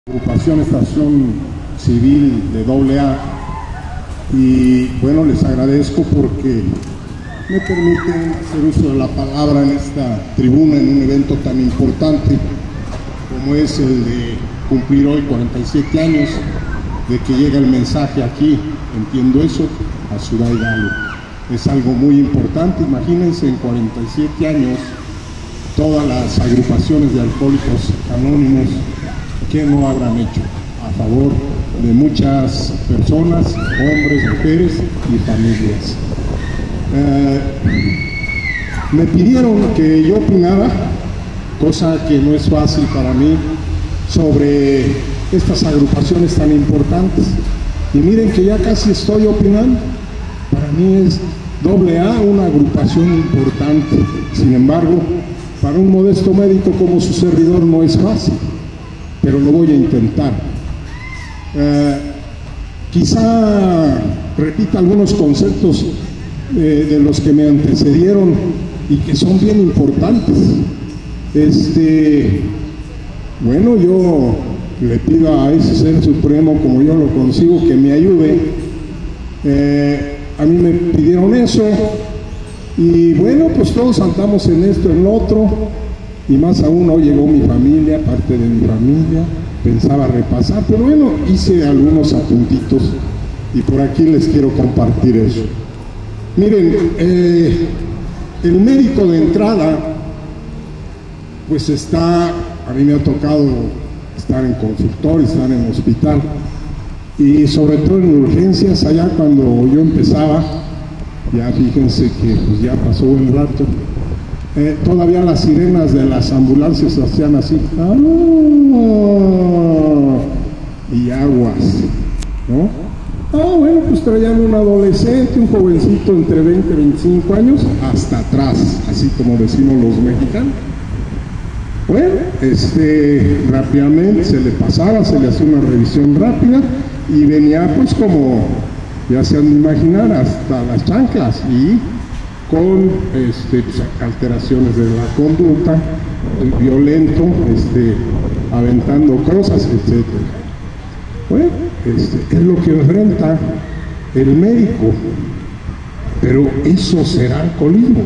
Agrupación Estación Civil de AA, y bueno, les agradezco porque me permiten hacer uso de la palabra en esta tribuna en un evento tan importante como es el de cumplir hoy 47 años de que llega el mensaje aquí, entiendo eso, a Ciudad Hidalgo. Es algo muy importante. Imagínense, en 47 años todas las agrupaciones de alcohólicos anónimos, ¿qué no habrán hecho a favor de muchas personas, hombres, mujeres y familias? Me pidieron que yo opinara, cosa que no es fácil para mí, sobre estas agrupaciones tan importantes. Y miren que ya casi estoy opinando. Para mí es AA una agrupación importante. Sin embargo, para un modesto médico como su servidor no es fácil, pero lo voy a intentar. Quizá repita algunos conceptos de los que me antecedieron y que son bien importantes. Bueno, yo le pido a ese Ser Supremo, como yo lo consigo, que me ayude. A mí me pidieron eso, y bueno, pues todos andamos en esto, en lo otro, y más aún hoy llegó mi familia, parte de mi familia, pensaba repasar, pero bueno, hice algunos apuntitos, y por aquí les quiero compartir eso. Miren, el médico de entrada, pues a mí me ha tocado estar en consultorio, estar en hospital, y sobre todo en urgencias. Allá cuando yo empezaba, ya fíjense que pues ya pasó un rato, todavía las sirenas de las ambulancias hacían así, y aguas, ¿no? Bueno, pues traían un adolescente, un jovencito entre 20 y 25 años, hasta atrás, así como decimos los mexicanos. Bueno, rápidamente se le pasaba, se le hacía una revisión rápida, y venía pues como, ya se han de imaginar, hasta las chanclas, y con pues, alteraciones de la conducta, violento, aventando cosas, etc. Bueno, es lo que enfrenta el médico, pero eso será alcoholismo.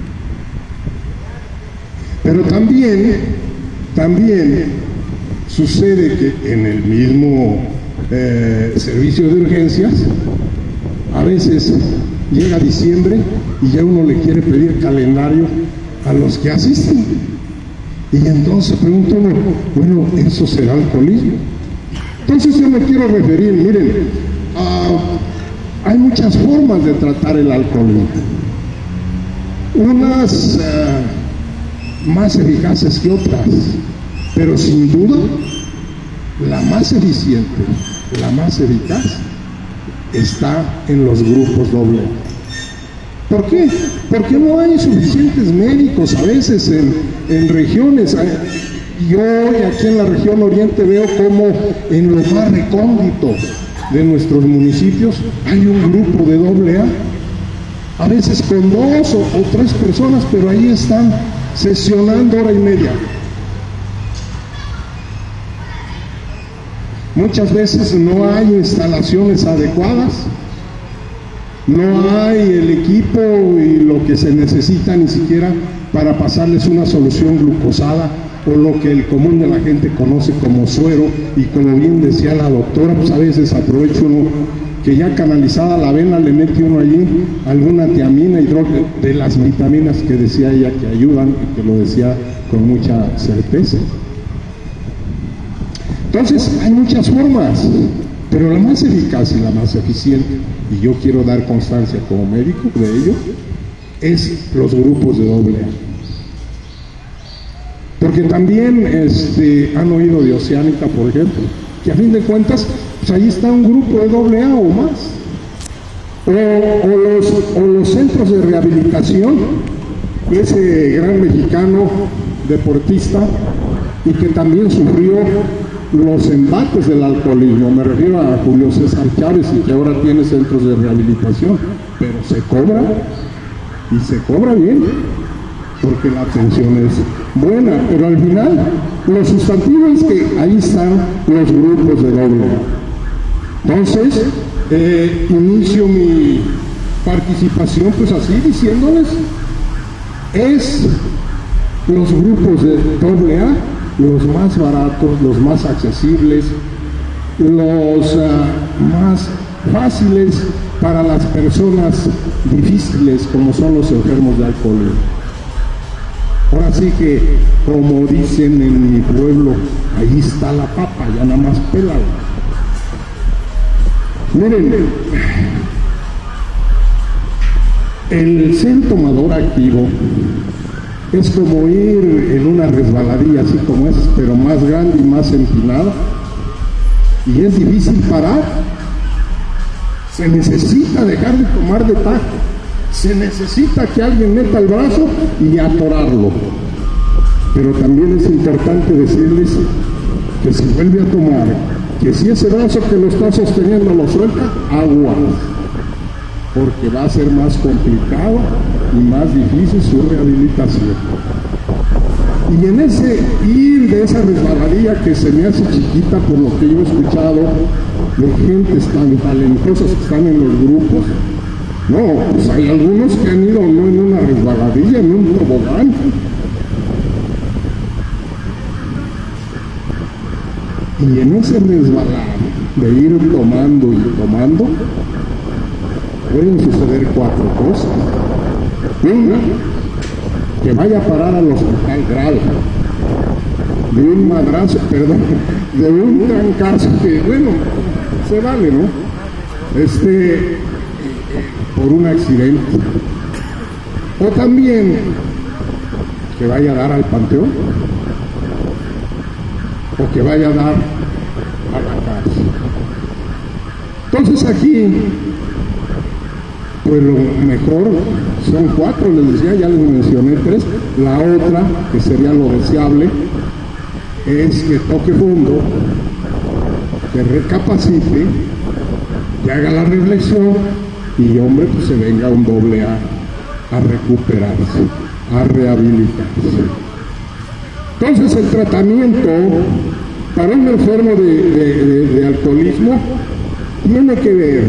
Pero también sucede que en el mismo servicio de urgencias, a veces llega diciembre y ya uno le quiere pedir calendario a los que asisten, y entonces pregunta uno, bueno, ¿eso será alcoholismo? Entonces yo me quiero referir, miren, hay muchas formas de tratar el alcoholismo, unas más eficaces que otras, pero sin duda la más eficiente, la más eficaz, está en los grupos AA. ¿Por qué? Porque no hay suficientes médicos a veces en regiones. Yo hoy aquí en la región oriente veo como en lo más recóndito de nuestros municipios hay un grupo de AA, a veces con 2 o 3 personas, pero ahí están sesionando hora y media. Muchas veces no hay instalaciones adecuadas, no hay el equipo y lo que se necesita ni siquiera para pasarles una solución glucosada, o lo que el común de la gente conoce como suero, y como bien decía la doctora, pues a veces aprovecha uno que ya canalizada la vena le mete uno allí alguna tiamina, de las vitaminas que decía ella que ayudan, y que lo decía con mucha certeza. Entonces hay muchas formas, pero la más eficaz y la más eficiente, y yo quiero dar constancia como médico de ello, es los grupos de AA. Porque también han oído de Oceánica, por ejemplo, que a fin de cuentas pues ahí está un grupo de AA o más, o los centros de rehabilitación, ese gran mexicano deportista, y que también sufrió los embates del alcoholismo. Me refiero a Julio César Chávez, y que ahora tiene centros de rehabilitación, pero se cobra, y se cobra bien. porque la atención es buena, pero al final los sustantivos que ahí están los grupos de doble A. Entonces, inicio mi participación pues así diciéndoles, es los grupos de doble A los más baratos, los más accesibles, los más fáciles para las personas difíciles como son los enfermos de alcoholismo. Ahora sí que, como dicen en mi pueblo, ahí está la papa, ya nada más pélala. Miren, el ser tomador activo es como ir en una resbaladilla así como es, pero más grande y más empinada, y es difícil parar. Se necesita dejar de tomar de tajo, se necesita que alguien meta el brazo y atorarlo, pero también es importante decirles que si vuelve a tomar, que si ese brazo que lo está sosteniendo lo suelta, aguas, porque va a ser más complicado y más difícil su rehabilitación. Y en ese ir de esa resbaladilla que se me hace chiquita por lo que yo he escuchado de gentes tan talentosas que están en los grupos, no, pues hay algunos que han ido no en una resbaladilla, en un tobogán. Y en ese resbalar de ir tomando y tomando, pueden suceder 4 cosas. Una, que vaya a parar al hospital grave, de un madrazo, perdón, de un trancazo, que bueno, se vale, ¿no? Por un accidente. O también que vaya a dar al panteón, o que vaya a dar a la cárcel. Entonces aquí, pues lo mejor son 4, les decía, ya les mencioné 3. La otra, que sería lo deseable, es que toque fondo, que recapacite, que haga la reflexión y hombre, pues se venga un doble A recuperarse, a rehabilitarse. Entonces el tratamiento para un enfermo de alcoholismo tiene que ver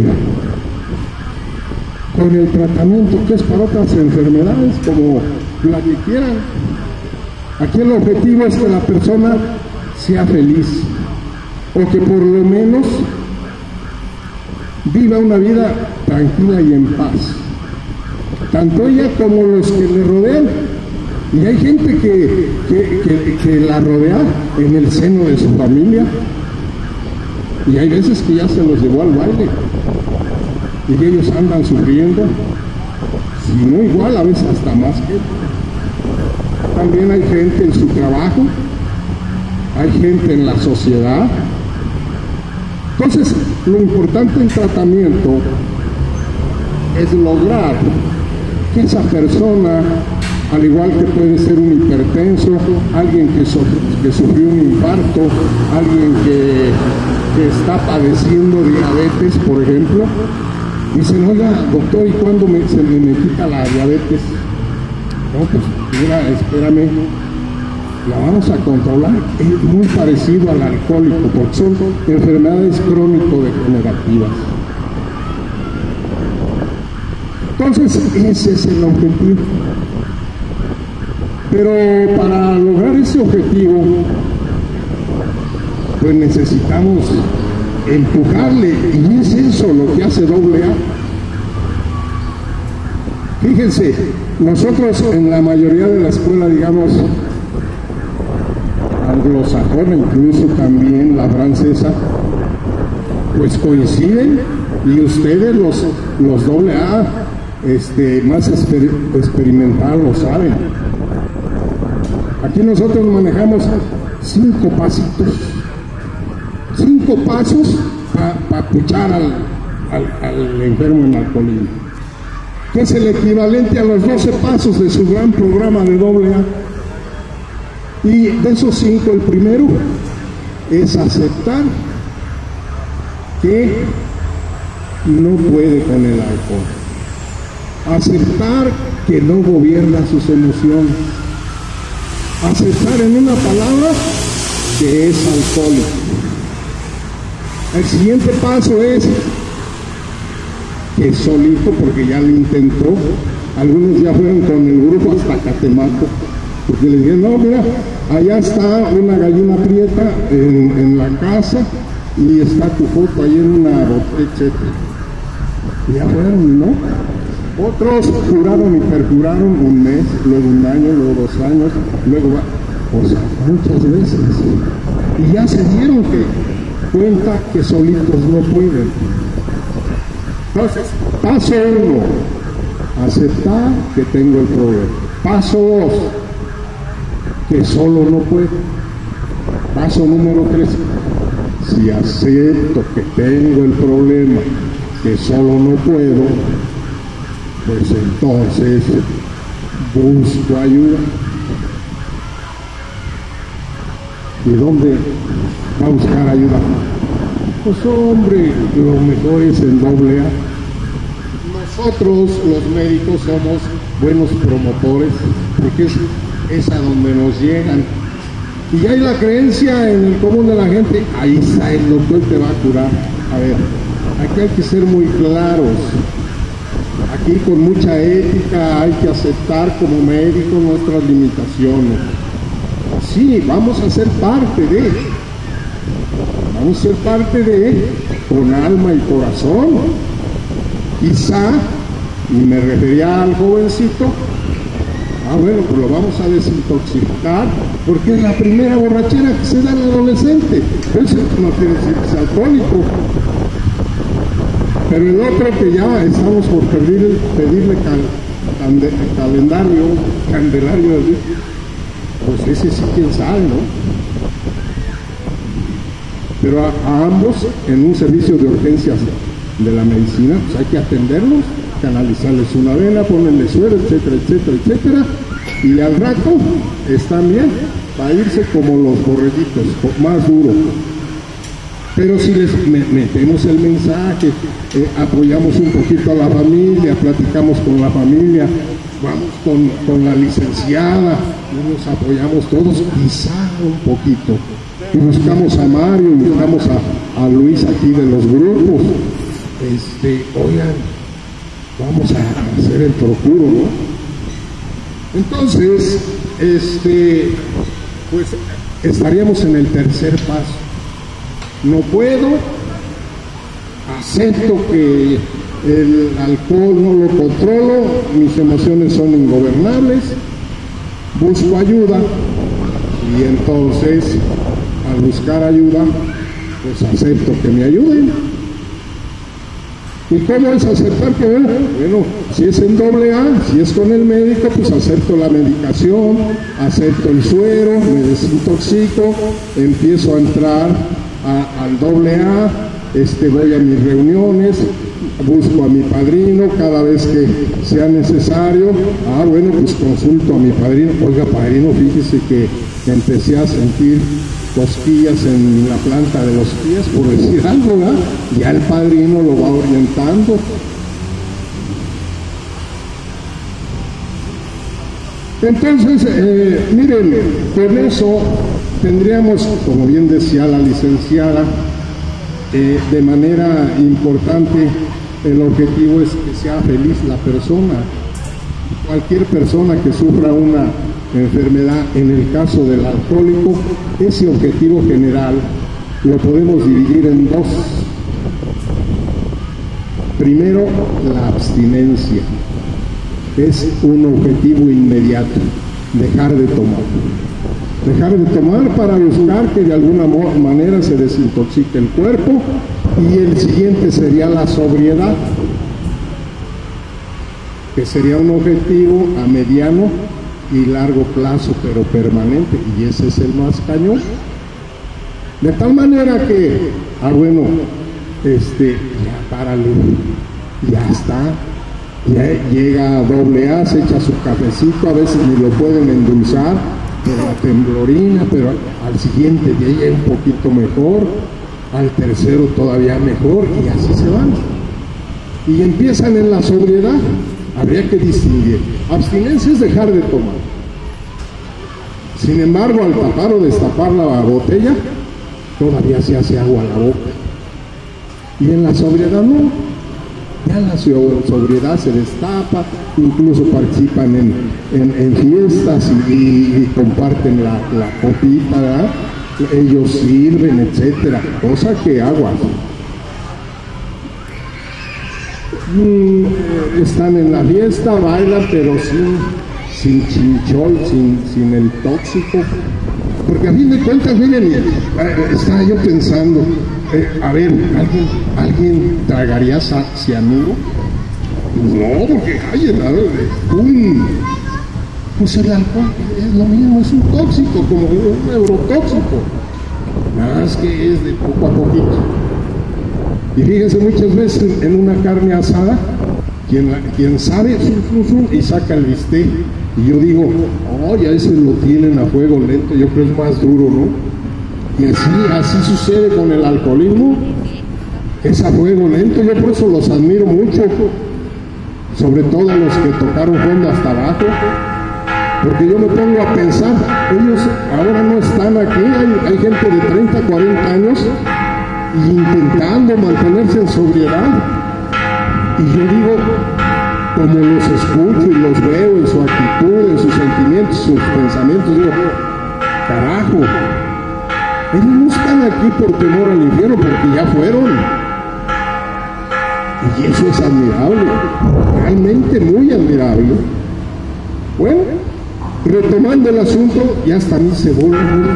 con el tratamiento que es para otras enfermedades como la que quieran. Aquí el objetivo es que la persona sea feliz o que por lo menos viva una vida tranquila y en paz, tanto ella como los que le rodean. Y hay gente que la rodea en el seno de su familia, y hay veces que ya se los llevó al baile y ellos andan sufriendo, si no igual, a veces hasta más que. También hay gente en su trabajo, hay gente en la sociedad. Entonces, lo importante en tratamiento es lograr que esa persona, al igual que puede ser un hipertenso, alguien que sufrió un infarto, alguien que está padeciendo diabetes, por ejemplo, dicen, oiga, doctor, ¿y cuándo se me quita la diabetes? No, pues mira, espérame, la vamos a controlar. Es muy parecido al alcohólico, porque son enfermedades crónico-degenerativas. Entonces, ese es el objetivo. Pero para lograr ese objetivo, pues necesitamos empujarle, y es eso lo que hace AA. Fíjense, nosotros en la mayoría de la escuela, digamos, anglosajona, incluso también la francesa, pues coinciden, y ustedes los AA, más experimentados lo saben. Aquí nosotros manejamos 5 pasitos, 5 pasos para puchar al enfermo en alcoholismo, que es el equivalente a los 12 pasos de su gran programa de AA. Y de esos 5, el primero es aceptar que no puede con el alcohol, aceptar que no gobierna sus emociones. Aceptar en una palabra que es alcohólico. El siguiente paso es que solito, porque ya lo intentó, algunos ya fueron con el grupo hasta Catemaco, porque le dijeron, no, mira, allá está una gallina prieta en la casa y está tu foto ahí en una botella, etc. Y ya fueron, ¿no? Otros juraron y perjuraron un mes, luego un año, luego 2 años, luego o sea, muchas veces. Y ya se dieron cuenta que solitos no pueden. Entonces, paso 1, aceptar que tengo el problema. Paso 2, que solo no puedo. Paso número 3, si acepto que tengo el problema, que solo no puedo, pues entonces busco ayuda. ¿Y dónde va a buscar ayuda? Pues hombre, lo mejor es en AA. Nosotros los médicos somos buenos promotores, porque es a donde nos llegan. Y hay la creencia en el común de la gente, ahí está el doctor, te va a curar. A ver, aquí hay que ser muy claros. Aquí con mucha ética hay que aceptar como médicos nuestras limitaciones. Sí, vamos a ser parte con alma y corazón. Quizá, y me refería al jovencito, bueno, pues lo vamos a desintoxicar, porque es la primera borrachera que se da al adolescente. Eso no quiere decir que sea alcohólico. Pero el otro que ya estamos por pedirle candelario, pues ese sí, quién sabe, ¿no? Pero a ambos, en un servicio de urgencias de la medicina, pues hay que atenderlos, canalizarles una vena, ponerle suero, etcétera, etcétera, etcétera, y al rato están bien, para irse como los borreguitos, más duro. Pero si les metemos el mensaje, apoyamos un poquito a la familia, platicamos con la familia, vamos con la licenciada, y nos apoyamos todos, quizá un poquito. Y buscamos a Mario, y buscamos a Luis aquí de los grupos. Oigan, vamos a hacer el procuro, ¿no? Entonces, pues estaríamos en el tercer paso. No puedo, acepto que el alcohol no lo controlo, mis emociones son ingobernables, busco ayuda, y entonces al buscar ayuda, pues acepto que me ayuden. ¿Y cómo es aceptar que bueno, si es en AA, si es con el médico, pues acepto la medicación, acepto el suero, me desintoxico, empiezo a entrar al AA, voy a mis reuniones, busco a mi padrino cada vez que sea necesario. Bueno, pues consulto a mi padrino. Oiga, padrino, fíjese que empecé a sentir cosquillas en la planta de los pies, por decir algo, ¿verdad? Ya el padrino lo va orientando. Entonces, miren, con eso tendríamos, como bien decía la licenciada, de manera importante, el objetivo es que sea feliz la persona. Cualquier persona que sufra una enfermedad, en el caso del alcohólico, ese objetivo general lo podemos dividir en dos. Primero, la abstinencia. Es un objetivo inmediato, dejar de tomar. Dejar de tomar para buscar que de alguna manera se desintoxique el cuerpo, y el siguiente sería la sobriedad, que sería un objetivo a mediano y largo plazo, pero permanente, y ese es el más cañón. De tal manera que, bueno, ya párale, ya está, ya llega a AA, se echa su cafecito, a veces ni lo pueden endulzar, pero la temblorina, pero al siguiente día ya un poquito mejor, al tercero todavía mejor, y así se van. Y empiezan en la sobriedad, habría que distinguir. Abstinencia es dejar de tomar. Sin embargo, al tapar o destapar la botella, todavía se hace agua a la boca. Y en la sobriedad no. Ya en la sobriedad se destapa, incluso participan en fiestas y comparten la copita, ¿verdad? Ellos sirven, etcétera, cosa que agua. Están en la fiesta, bailan, pero sin chinchol, sin el tóxico. Porque a fin de cuentas, miren, estaba yo pensando, a ver, ¿alguien tragaría cianuro? No, porque hay pues el alcohol es lo mismo, es un tóxico, como un neurotóxico. Nada más que es de poco a poquito. Y fíjense, muchas veces en una carne asada, quien sabe, y saca el bistec. Y yo digo, ya ese lo tienen a fuego lento, yo creo que es más duro, ¿no? Y así sucede con el alcoholismo, es a fuego lento. Yo por eso los admiro mucho, sobre todo los que tocaron fondo hasta abajo, porque yo me pongo a pensar, ellos ahora no están aquí, hay gente de 30, 40 años intentando mantenerse en sobriedad, y yo digo, como los escucho y los veo en su actitud, en sus sentimientos, sus pensamientos, digo, carajo, ellos no están aquí por temor al infierno, porque ya fueron. Y eso es admirable, realmente muy admirable. Bueno, retomando el asunto, ya hasta a mí se vuelve.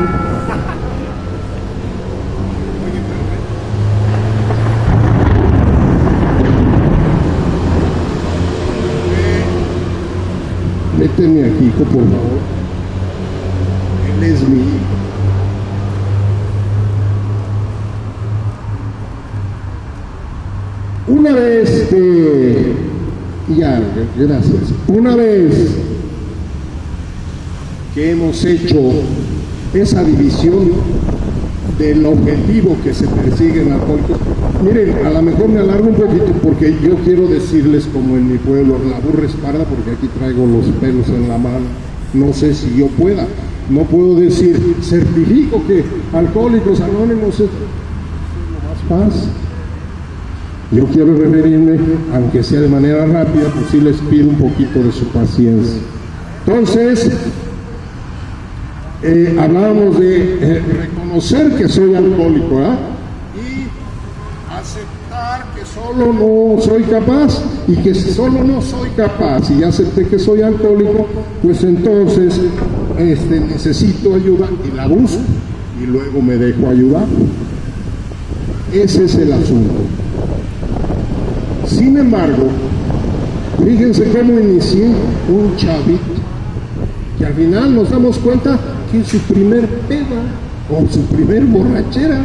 Méteme aquí, hijo, por favor. Él es mi hijo. Una vez gracias. Una vez que hemos hecho esa división del objetivo que se persigue en alcohólicos, miren, a lo mejor me alargo un poquito porque yo quiero decirles, como en mi pueblo, la burra es parda, porque aquí traigo los pelos en la mano, no sé si yo pueda, no puedo decir, certifico que Alcohólicos Anónimos es lo más paz. Yo quiero referirme, aunque sea de manera rápida, pues sí les pido un poquito de su paciencia. Entonces, hablábamos de reconocer que soy alcohólico, ¿verdad? Y aceptar que solo no soy capaz, y que si solo no soy capaz y acepté que soy alcohólico, pues entonces necesito ayuda y la busco y luego me dejo ayudar. Ese es el asunto. Sin embargo, fíjense cómo inicié un chavito, que al final nos damos cuenta que su primer peda o su primer borrachera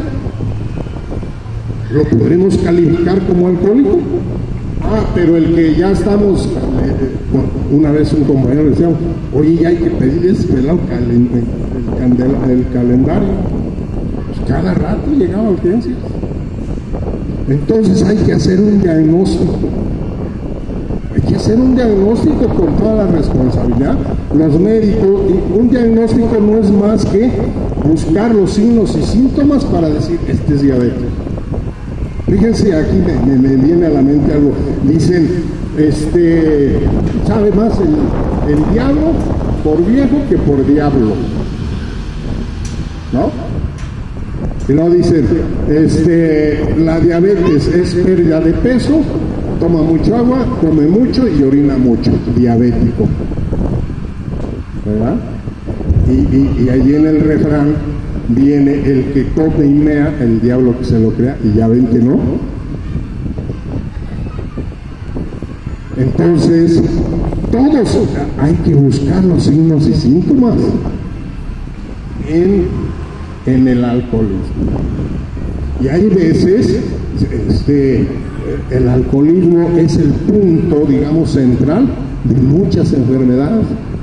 lo podremos calificar como alcohólico. Pero el que ya estamos, una vez un compañero decía, oye, ya hay que pedir ese pelado el calendario. Pues cada rato llegaba urgencias. Entonces hay que hacer un diagnóstico. Hay que hacer un diagnóstico con toda la responsabilidad. Los médicos, y un diagnóstico no es más que buscar los signos y síntomas para decir, este es diabetes. Fíjense, aquí me viene a la mente algo. Dicen, sabe más el diablo por viejo que por diablo, ¿no? Y luego dicen, la diabetes es pérdida de peso, toma mucho agua, come mucho y orina mucho, diabético, ¿verdad? Y allí en el refrán viene el que come y mea, el diablo que se lo crea, y ya ven que no. Entonces, todos hay que buscar los signos y síntomas en el alcoholismo. Y hay veces, el alcoholismo es el punto, digamos, central de muchas enfermedades.